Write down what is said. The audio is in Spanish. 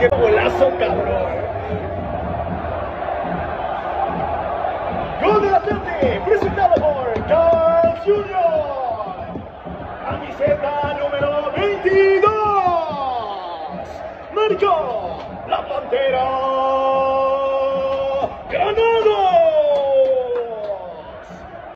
¡Qué golazo, cabrón! Gol del Atlante, presentado por Carl Jr. Camiseta número 22. Marcó la Pantera.